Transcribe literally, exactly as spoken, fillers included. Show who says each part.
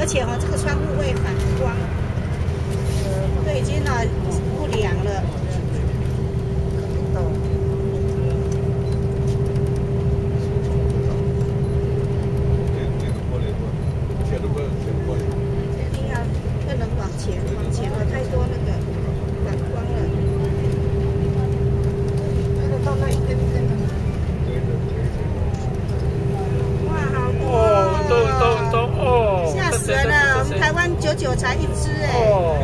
Speaker 1: 且哦，这个窗户会反光，都已经啊不良了。一定要不能往前，往前了太多那个反光了。看得到那一根一根的吗？哇，好多哦！
Speaker 2: 哦，很多很多哦，
Speaker 1: 吓死人了！我们台湾九九才一只哎。
Speaker 2: 哦。